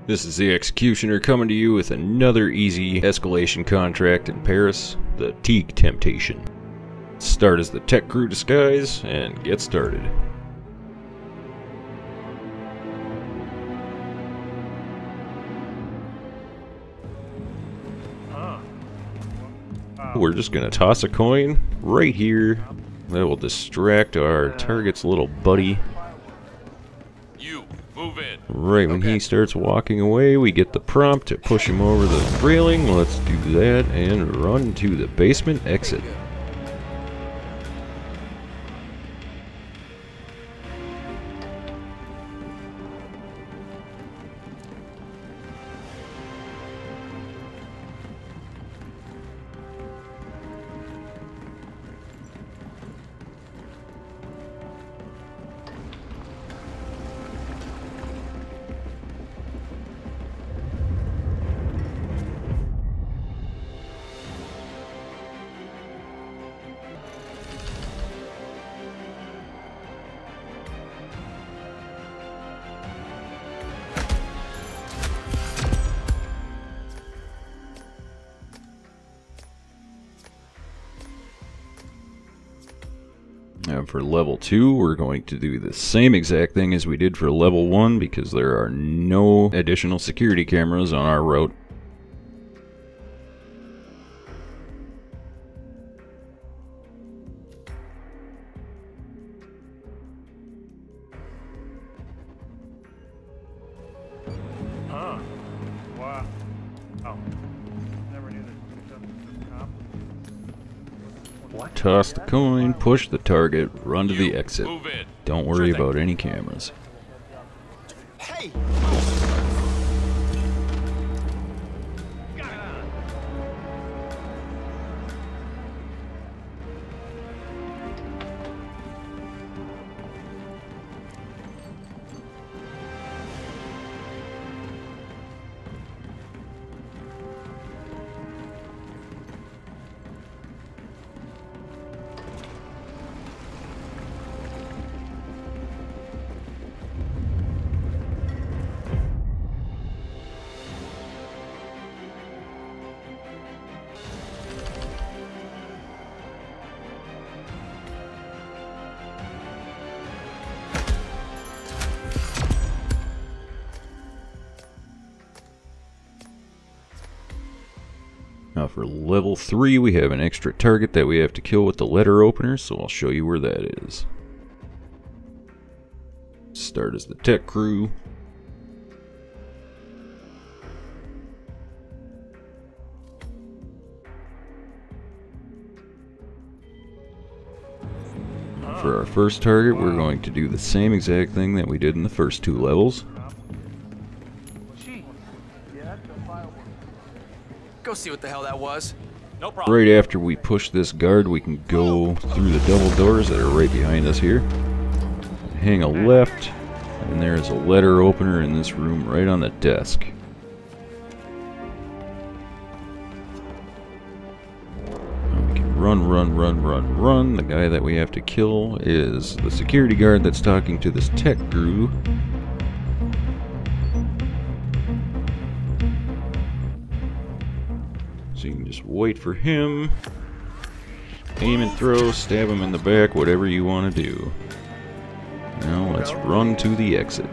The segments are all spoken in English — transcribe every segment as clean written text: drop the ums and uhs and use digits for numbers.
This is the Executioner coming to you with another easy escalation contract in Paris, the Teague Temptation. Start as the tech crew disguise and get started. We're just going to toss a coin right here. That will distract our target's little buddy. You, move in. Right when he starts walking away, we get the prompt to push him over the railing. Let's do that and run to the basement exit. Now for level 2, we're going to do the same exact thing as we did for level 1 because there are no additional security cameras on our route. Wow. Oh. Never knew that. What? Toss the coin, push the target, run to the exit. Move in. Don't worry about any cameras. Hey! Now for level 3, we have an extra target that we have to kill with the letter opener, so I'll show you where that is. Start as the tech crew. For our first target, we're going to do the same exact thing that we did in the first 2 levels. Go see what the hell that was. No problem. Right after we push this guard, we can go through the double doors that are right behind us here. Hang a left, and there's a letter opener in this room right on the desk. Now we can run. The guy that we have to kill is the security guard that's talking to this tech crew. So you can just wait for him, aim and throw, stab him in the back, whatever you want to do. Now let's run to the exit.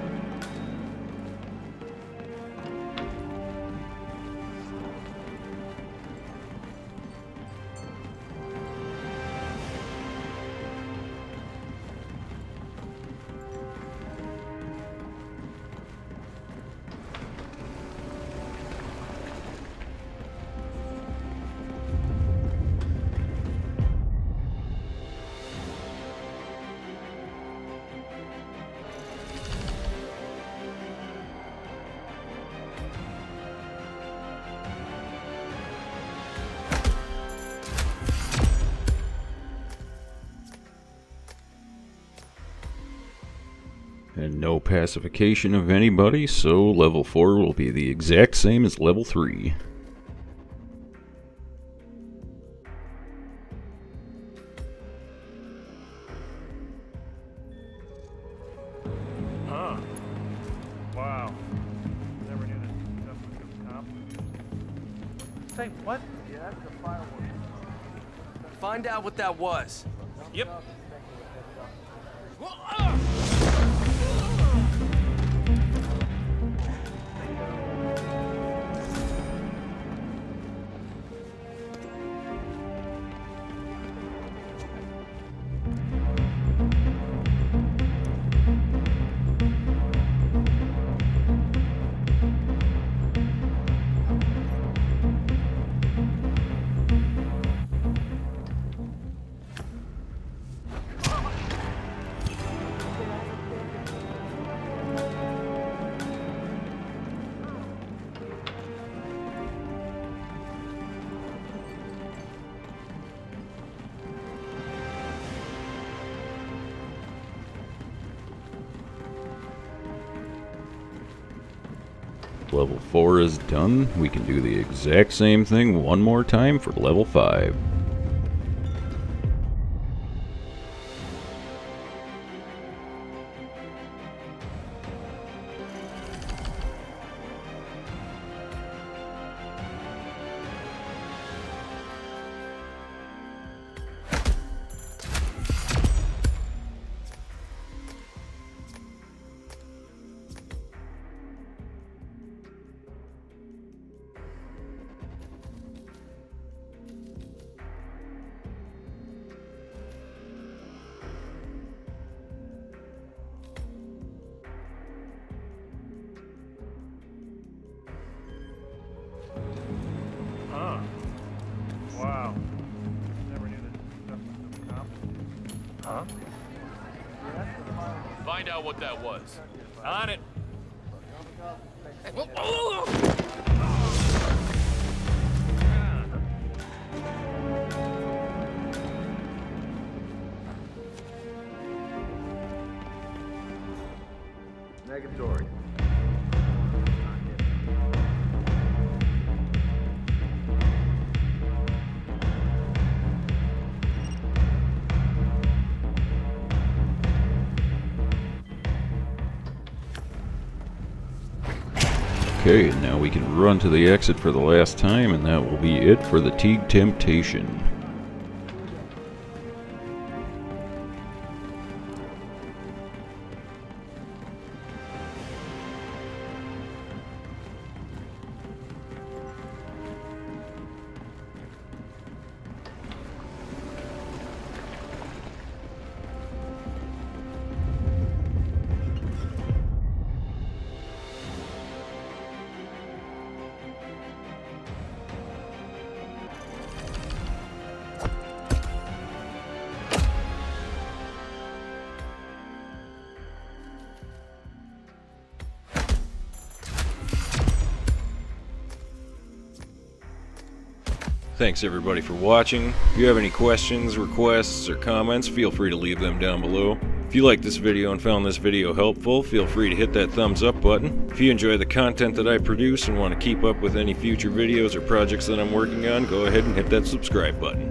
And no pacification of anybody, so level 4 will be the exact same as level 3. Wow. Never knew that. Say what? Find out what that was. Yep. Level 4 is done. We can do the exact same thing one more time for level 5. Huh. Wow. Never knew that stuff was so complicated. Huh? Find out what that was. On it. Negatory. Okay, now we can run to the exit for the last time, and that will be it for the Teague Temptation. Thanks everybody for watching. If you have any questions, requests, or comments, feel free to leave them down below. If you liked this video and found this video helpful, feel free to hit that thumbs up button. If you enjoy the content that I produce and want to keep up with any future videos or projects that I'm working on, go ahead and hit that subscribe button.